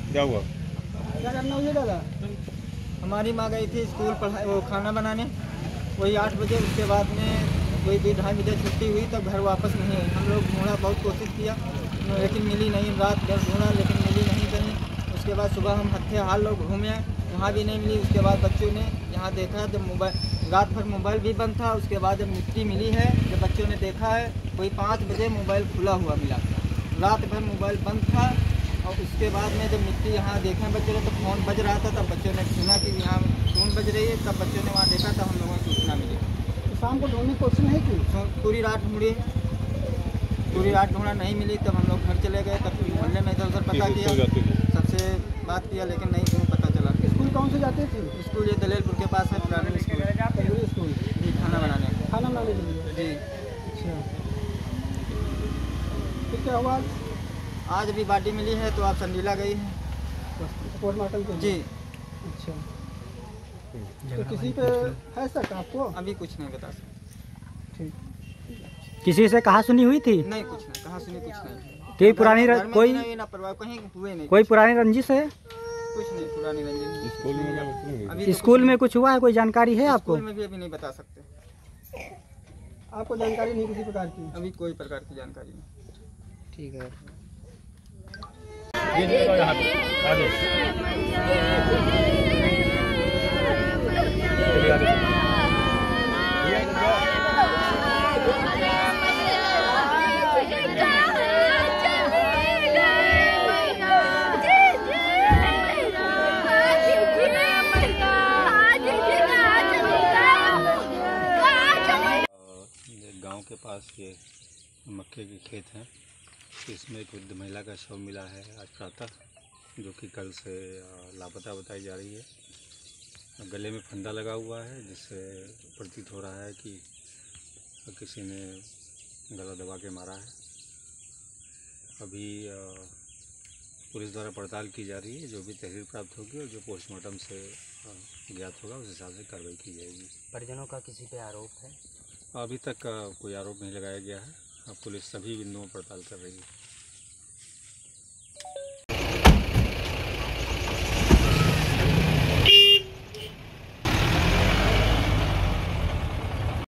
क्या हुआ? क्या करना हुआ दादा? हमारी माँ गई थी स्कूल पढ़ाई वो खाना बनाने, वही 8 बजे। उसके बाद में वही 2-2:30 बजे छुट्टी हुई, तब घर वापस नहीं आई। हम लोग ढूंढा, बहुत कोशिश किया लेकिन मिली नहीं। रात भर ढूंढा लेकिन मिली नहीं कहीं। उसके बाद सुबह हम हत्थे हाल लोग घूमे, वहाँ भी नहीं मिली। उसके बाद बच्चों ने यहाँ देखा जब मोबाइल, रात भर मोबाइल भी बंद था। उसके बाद जब मिट्टी मिली है, जब बच्चों ने देखा है, वही 5 बजे मोबाइल खुला हुआ मिला। रात भर मोबाइल बंद था। और उसके बाद में जब मिट्टी यहाँ देखें बच्चों ने, तो फ़ोन बज रहा था। तब बच्चों ने सुना कि यहाँ फ़ोन बज रही है, तब बच्चों ने वहाँ देखा, तब हम लोगों को सूचना मिली। तो शाम को ढूंढने की कोशिश नहीं की? पूरी रात ढूंढी, पूरी रात ढूंढा, नहीं मिली। तब हम लोग घर चले गए, तब मोहल्ले में इधर उधर पता किया, सबसे बात किया, लेकिन नहीं क्यों पता चला। स्कूल कौन से जाते थे? स्कूल ये दलेलपुर के पास है, पुराने स्कूल जी, खाना बनाने के लिए जी। अच्छा, तो क्या हुआ? आज अभी बाटी मिली है, तो आप संडीला गई है पोस्टमार्टम के जी। अच्छा, तो किसी पे है शक आपको? अभी कुछ नहीं बता सकते। ठीक। किसी से कहा सुनी हुई थी? नहीं, कुछ नहीं कहा सुनी, कुछ नहीं। कोई पुरानी कोई ना परवाह कहीं हुए नहीं। कोई पुरानी रंजिश है? कुछ नहीं पुरानी रंजिश। स्कूल में कुछ हुआ है? कोई जानकारी है आपको? स्कूल में भी अभी नहीं बता सकते। आपको जानकारी नहीं किसी प्रकार की? अभी कोई प्रकार की जानकारी नहीं। ठीक है। गांव के पास ये मक्के के खेत हैं। इसमें एक वृद्ध महिला का शव मिला है आज प्रातः, जो कि कल से लापता बताई जा रही है। गले में फंदा लगा हुआ है, जिससे प्रतीत हो रहा है कि किसी ने गला दबा के मारा है। अभी पुलिस द्वारा पड़ताल की जा रही है। जो भी तहरीर प्राप्त होगी और जो पोस्टमार्टम से ज्ञात होगा उस हिसाब से कार्रवाई की जाएगी। परिजनों का किसी पे आरोप है? अभी तक कोई आरोप नहीं लगाया गया है। पुलिस सभी बिंदुओं पर पड़ताल कर रही है।